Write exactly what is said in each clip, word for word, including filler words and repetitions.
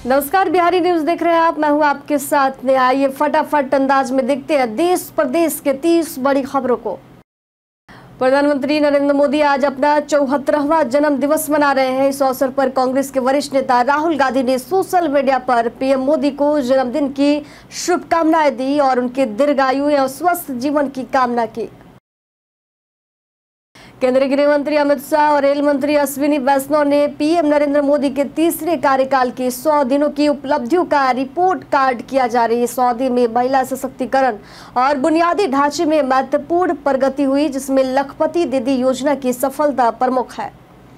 नमस्कार, बिहारी न्यूज देख रहे हैं आप। मैं हूं आपके साथ में। आइए फटाफट अंदाज में देखते हैं देश प्रदेश के तीस बड़ी खबरों को। प्रधानमंत्री नरेंद्र मोदी आज अपना चौहत्तरवां जन्म दिवस मना रहे हैं। इस अवसर पर कांग्रेस के वरिष्ठ नेता राहुल गांधी ने सोशल मीडिया पर पीएम मोदी को जन्मदिन की शुभकामनाएं दी और उनके दीर्घायु और स्वस्थ जीवन की कामना की। केंद्रीय गृह मंत्री अमित शाह और रेल मंत्री अश्विनी वैष्णव ने पीएम नरेंद्र मोदी के तीसरे कार्यकाल की सौ दिनों की उपलब्धियों का रिपोर्ट कार्ड किया जारी। इस अवधि में महिला सशक्तिकरण और बुनियादी ढांचे में महत्वपूर्ण प्रगति हुई, जिसमें लखपति दीदी योजना की सफलता प्रमुख है।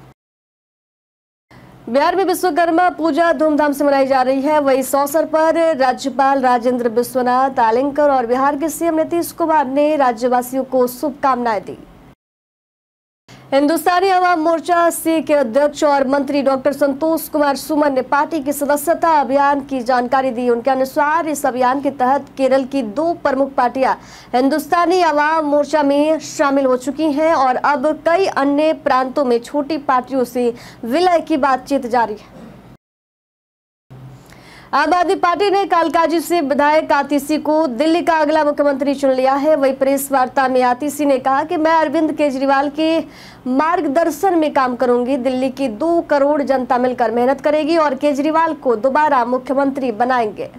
बिहार में विश्वकर्मा पूजा धूमधाम से मनाई जा रही है। वही इस अवसर पर राज्यपाल राजेंद्र विश्वनाथ आलेंकर और बिहार के सीएम नीतीश कुमार ने राज्यवासियों को शुभकामनाएं दी। हिंदुस्तानी अवाम मोर्चा सी के अध्यक्ष और मंत्री डॉक्टर संतोष कुमार सुमन ने पार्टी की सदस्यता अभियान की जानकारी दी। उनके अनुसार इस अभियान के तहत केरल की दो प्रमुख पार्टियां हिंदुस्तानी अवाम मोर्चा में शामिल हो चुकी हैं और अब कई अन्य प्रांतों में छोटी पार्टियों से विलय की बातचीत जारी है। आम आदमी पार्टी ने कालकाजी से विधायक आतिशी को दिल्ली का अगला मुख्यमंत्री चुन लिया है। वही प्रेस वार्ता में आतिशी ने कहा कि मैं अरविंद केजरीवाल के मार्गदर्शन में काम करूंगी। दिल्ली की दो करोड़ जनता मिलकर मेहनत करेगी और केजरीवाल को दोबारा मुख्यमंत्री बनाएंगे।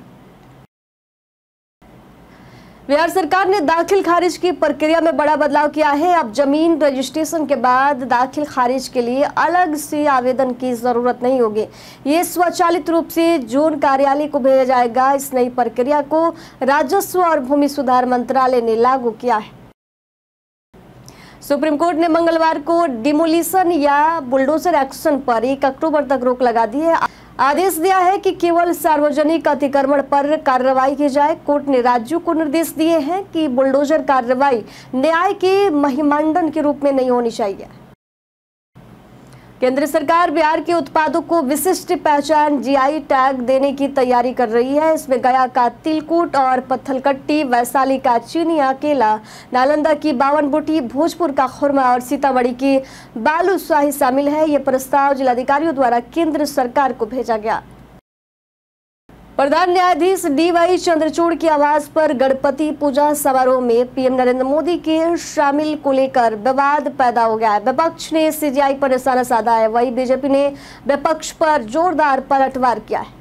बिहार सरकार ने दाखिल खारिज की प्रक्रिया में बड़ा बदलाव किया है। अब जमीन रजिस्ट्रेशन के बाद दाखिल खारिज के लिए अलग से आवेदन की जरूरत नहीं होगी। ये स्वचालित रूप से जोन कार्यालय को भेजा जाएगा। इस नई प्रक्रिया को राजस्व और भूमि सुधार मंत्रालय ने लागू किया है। सुप्रीम कोर्ट ने मंगलवार को डिमोलिशन या बुलडोजर एक्शन पर एक अक्टूबर तक रोक लगा दी है। आदेश दिया है कि केवल सार्वजनिक अतिक्रमण पर कार्रवाई की जाए। कोर्ट ने राज्यों को निर्देश दिए हैं कि बुलडोजर कार्रवाई न्याय के महिमांडन के रूप में नहीं होनी चाहिए। केंद्र सरकार बिहार के उत्पादों को विशिष्ट पहचान जीआई टैग देने की तैयारी कर रही है। इसमें गया का तिलकुट और पत्थलकट्टी, वैशाली का चीनिया केला, नालंदा की बावन बूटी, भोजपुर का खुरमा और सीतामढ़ी की बालूशाही शामिल है। ये प्रस्ताव जिलाधिकारियों द्वारा केंद्र सरकार को भेजा गया। प्रधान न्यायाधीश डी वाई चंद्रचूड़ की आवाज पर गणपति पूजा समारोह में पीएम नरेंद्र मोदी के शामिल को लेकर विवाद पैदा हो गया है। विपक्ष ने सीजेआई पर निशाना साधा है। वहीं बीजेपी ने विपक्ष पर जोरदार पलटवार किया है।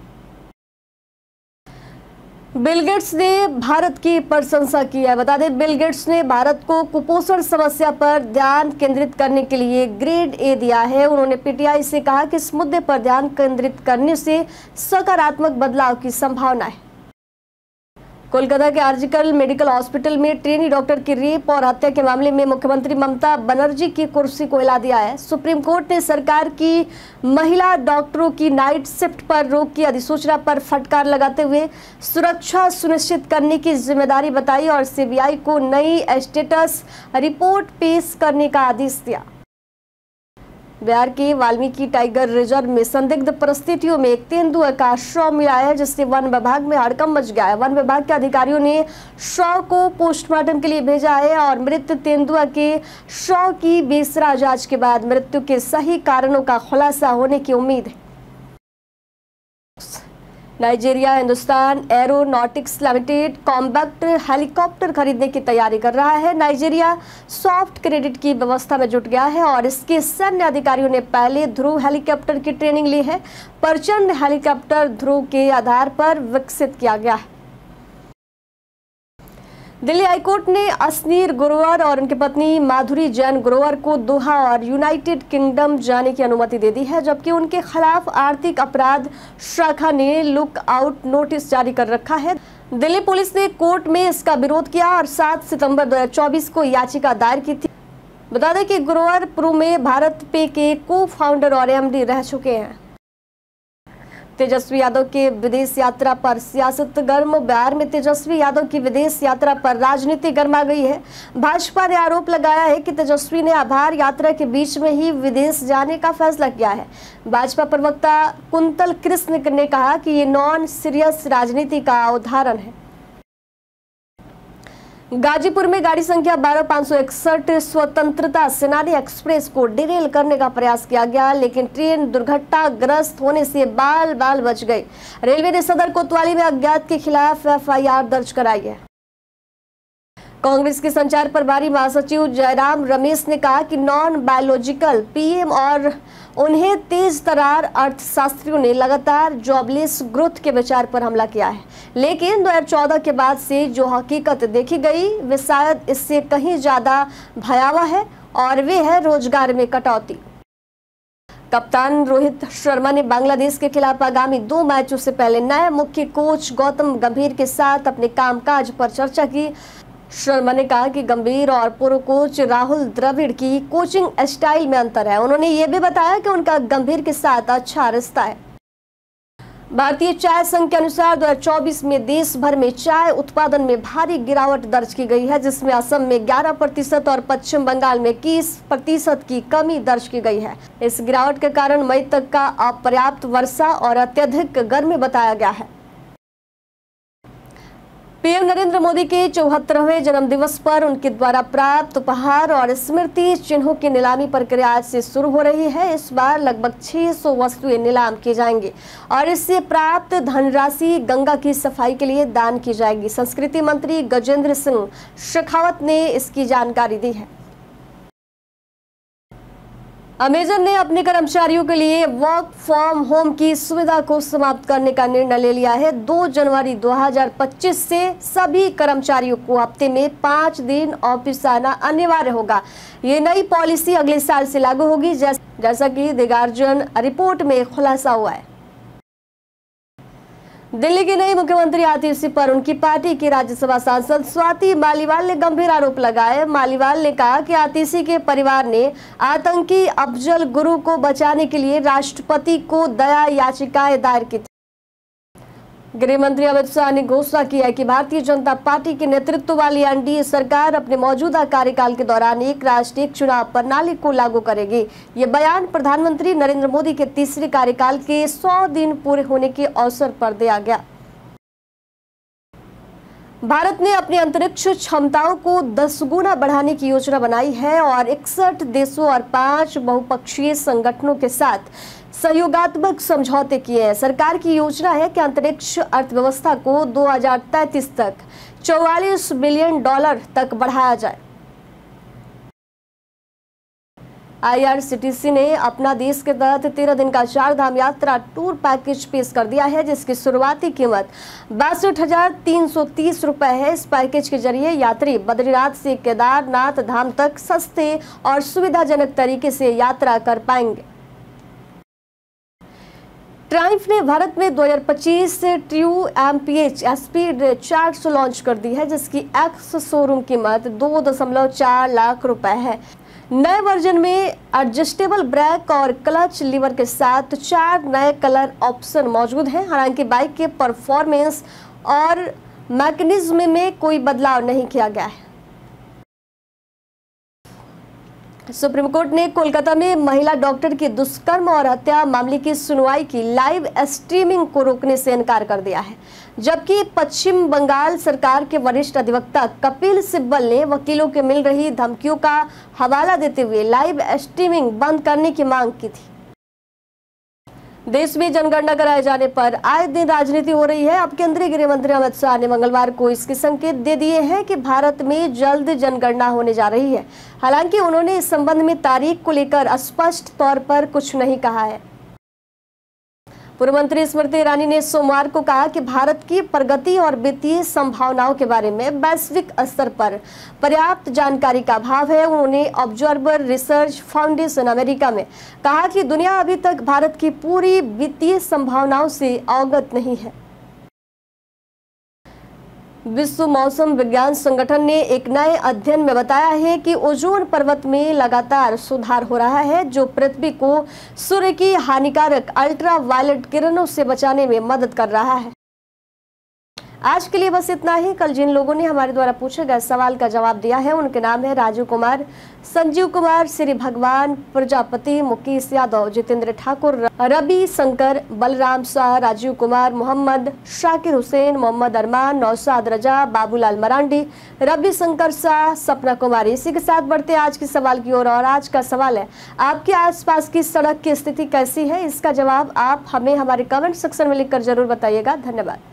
बिल गेट्स ने भारत की प्रशंसा की है। बता दें, बिल गेट्स ने भारत को कुपोषण समस्या पर ध्यान केंद्रित करने के लिए ग्रेड ए दिया है। उन्होंने पीटीआई से कहा कि इस मुद्दे पर ध्यान केंद्रित करने से सकारात्मक बदलाव की संभावना है। कोलकाता के आरजीकर मेडिकल हॉस्पिटल में ट्रेनी डॉक्टर की रेप और हत्या के मामले में मुख्यमंत्री ममता बनर्जी की कुर्सी को हिला दिया है। सुप्रीम कोर्ट ने सरकार की महिला डॉक्टरों की नाइट शिफ्ट पर रोक की अधिसूचना पर फटकार लगाते हुए सुरक्षा सुनिश्चित करने की जिम्मेदारी बताई और सीबीआई को नई स्टेटस रिपोर्ट पेश करने का आदेश दिया। बिहार के वाल्मीकि टाइगर रिजर्व में संदिग्ध परिस्थितियों में एक तेंदुआ का शव मिला है, जिससे वन विभाग में हड़कंप मच गया है। वन विभाग के अधिकारियों ने शव को पोस्टमार्टम के लिए भेजा है और मृत तेंदुआ के शव की बेसरा जांच के बाद मृत्यु के सही कारणों का खुलासा होने की उम्मीद है। Nigeria Hindustan aeronautics limited combat helicopter खरीदने की तैयारी कर रहा है। नाइजीरिया सॉफ्ट क्रेडिट की व्यवस्था में जुट गया है और इसके सैन्य अधिकारियों ने पहले ध्रुव हेलीकॉप्टर की ट्रेनिंग ली है। प्रचंड हेलीकॉप्टर ध्रुव के आधार पर विकसित किया गया है। दिल्ली हाईकोर्ट ने असनीर ग्रोवर और उनकी पत्नी माधुरी जैन ग्रोवर को दोहा और यूनाइटेड किंगडम जाने की अनुमति दे दी है, जबकि उनके खिलाफ आर्थिक अपराध शाखा ने लुक आउट नोटिस जारी कर रखा है। दिल्ली पुलिस ने कोर्ट में इसका विरोध किया और सात सितंबर दो हजार चौबीस को याचिका दायर की थी। बता दें कि ग्रोवर पूर्व में भारत पे के को फाउंडर और एमडी रह चुके हैं। तेजस्वी यादव के विदेश यात्रा पर सियासत गर्म। बिहार में तेजस्वी यादव की विदेश यात्रा पर राजनीति गर्मा गई है। भाजपा ने आरोप लगाया है कि तेजस्वी ने आभार यात्रा के बीच में ही विदेश जाने का फैसला किया है। भाजपा प्रवक्ता कुंतल कृष्ण ने कहा कि ये नॉन सीरियस राजनीति का उदाहरण है। गाजीपुर में गाड़ी संख्या बारह पाँच सौ इकसठ स्वतंत्रता सेनानी एक्सप्रेस को डिरेल करने का प्रयास किया गया, लेकिन ट्रेन दुर्घटनाग्रस्त होने से बाल बाल बच गई। रेलवे ने सदर कोतवाली में अज्ञात के खिलाफ एफ आई आर दर्ज कराई है। कांग्रेस के संचार प्रभारी महासचिव जयराम रमेश ने कहा कि नॉन बायोलॉजिकल पीएम और उन्हें तेज तरार अर्थशास्त्रियों ने लगातार जॉबलेस ग्रोथ के विचार पर हमला किया है, लेकिन दो हज़ार चौदह के बाद से जो हकीकत देखी गई वे शायद इससे कहीं ज्यादा भयावह है, और वे है रोजगार में कटौती। कप्तान रोहित शर्मा ने बांग्लादेश के खिलाफ आगामी दो मैचों से पहले नए मुख्य कोच गौतम गंभीर के साथ अपने कामकाज पर चर्चा की। शर्मा ने कहा कि गंभीर और पूर्व कोच राहुल द्रविड़ की कोचिंग स्टाइल में अंतर है। उन्होंने ये भी बताया कि उनका गंभीर के साथ अच्छा रिश्ता है। भारतीय चाय संघ के अनुसार दो हज़ार चौबीस में देश भर में चाय उत्पादन में भारी गिरावट दर्ज की गई है, जिसमें असम में ग्यारह प्रतिशत और पश्चिम बंगाल में इक्कीस प्रतिशत की कमी दर्ज की गई है। इस गिरावट के कारण मई तक का अपर्याप्त वर्षा और अत्यधिक गर्मी बताया गया है। पीएम नरेंद्र मोदी के चौहत्तरवें जन्म दिवस पर उनके द्वारा प्राप्त उपहार और स्मृति चिन्हों की नीलामी प्रक्रिया आज से शुरू हो रही है। इस बार लगभग छह सौ वस्तुएं नीलाम की जाएंगी और इससे प्राप्त धनराशि गंगा की सफाई के लिए दान की जाएगी। संस्कृति मंत्री गजेंद्र सिंह शेखावत ने इसकी जानकारी दी है। अमेजन ने अपने कर्मचारियों के लिए वर्क फ्रॉम होम की सुविधा को समाप्त करने का निर्णय ले लिया है। दो जनवरी दो हज़ार पच्चीस से सभी कर्मचारियों को हफ्ते में पाँच दिन ऑफिस आना अनिवार्य होगा। ये नई पॉलिसी अगले साल से लागू होगी, जैसा कि द गार्जियन रिपोर्ट में खुलासा हुआ है। दिल्ली की नई मुख्यमंत्री आतिशी पर उनकी पार्टी की राज्यसभा सांसद स्वाति मालीवाल ने गंभीर आरोप लगाए। मालीवाल ने कहा कि आतिशी के परिवार ने आतंकी अफजल गुरु को बचाने के लिए राष्ट्रपति को दया याचिकाएं दायर की थी। गृह मंत्री अमित शाह ने घोषणा की है कि भारतीय जनता पार्टी के नेतृत्व वाली एनडीए सरकार अपने मौजूदा कार्यकाल के दौरान एक राष्ट्र एक चुनाव प्रणाली को लागू करेगी। ये बयान प्रधानमंत्री नरेंद्र मोदी के तीसरे कार्यकाल के सौ दिन पूरे होने के अवसर पर दिया गया। भारत ने अपनी अंतरिक्ष क्षमताओं को दस गुना बढ़ाने की योजना बनाई है और इकसठ देशों और पांच बहुपक्षीय संगठनों के साथ सहयोगात्मक समझौते किए हैं। सरकार की योजना है कि अंतरिक्ष अर्थव्यवस्था को दो हज़ार तैंतीस तक चौवालीस बिलियन डॉलर तक बढ़ाया जाए। I R C T C ने अपना देश के तहत तेरह दिन का चार धाम यात्रा टूर पैकेज पेश कर दिया है, जिसकी शुरुआती कीमत बासठ हजार तीन सौ तीस रुपए है। इस पैकेज के जरिए यात्री बद्रीनाथ से केदारनाथ धाम तक सस्ते और सुविधाजनक तरीके से यात्रा कर पाएंगे। ट्राइम्फ ने भारत में दो हज़ार पच्चीस Triumph speed चार्ट लॉन्च कर दी है, जिसकी एक्स शोरूम कीमत दो दशमलव चार लाख रुपए है। नए वर्जन में एडजस्टेबल ब्रेक और क्लच लीवर के साथ चार नए कलर ऑप्शन मौजूद हैं। हालांकि बाइक के परफॉर्मेंस और मैकेनिज्म में कोई बदलाव नहीं किया गया है। सुप्रीम कोर्ट ने कोलकाता में महिला डॉक्टर के दुष्कर्म और हत्या मामले की सुनवाई की लाइव स्ट्रीमिंग को रोकने से इनकार कर दिया है, जबकि पश्चिम बंगाल सरकार के वरिष्ठ अधिवक्ता कपिल सिब्बल ने वकीलों के मिल रही धमकियों का हवाला देते हुए लाइव स्ट्रीमिंग बंद करने की मांग की थी। देश में जनगणना कराए जाने पर आए दिन राजनीति हो रही है। अब केंद्रीय गृह मंत्री अमित शाह ने मंगलवार को इसके संकेत दे दिए हैं कि भारत में जल्द जनगणना होने जा रही है। हालांकि उन्होंने इस संबंध में तारीख को लेकर स्पष्ट तौर पर कुछ नहीं कहा है। पूर्व मंत्री स्मृति ईरानी ने सोमवार को कहा कि भारत की प्रगति और वित्तीय संभावनाओं के बारे में वैश्विक स्तर पर पर्याप्त जानकारी का अभाव है। उन्होंने ऑब्जर्वर रिसर्च फाउंडेशन अमेरिका में कहा कि दुनिया अभी तक भारत की पूरी वित्तीय संभावनाओं से अवगत नहीं है। विश्व मौसम विज्ञान संगठन ने एक नए अध्ययन में बताया है कि ओजोन परत में लगातार सुधार हो रहा है, जो पृथ्वी को सूर्य की हानिकारक अल्ट्रा वायलेट किरणों से बचाने में मदद कर रहा है। आज के लिए बस इतना ही। कल जिन लोगों ने हमारे द्वारा पूछे गए सवाल का जवाब दिया है उनके नाम है राजू कुमार, संजीव कुमार, श्री भगवान प्रजापति, मुकेश यादव, जितेंद्र ठाकुर, रवि शंकर, बलराम शाह, राजीव कुमार, मोहम्मद शाकिर हुसैन, मोहम्मद अरमान, नौशाद रजा, बाबूलाल मरांडी, रवि शंकर शाह, सपना कुमारी। इसी के साथ बढ़ते आज के सवाल की ओर। और आज का सवाल है, आपके आसपास की सड़क की स्थिति कैसी है? इसका जवाब आप हमें हमारे कमेंट सेक्शन में लिखकर जरूर बताइएगा। धन्यवाद।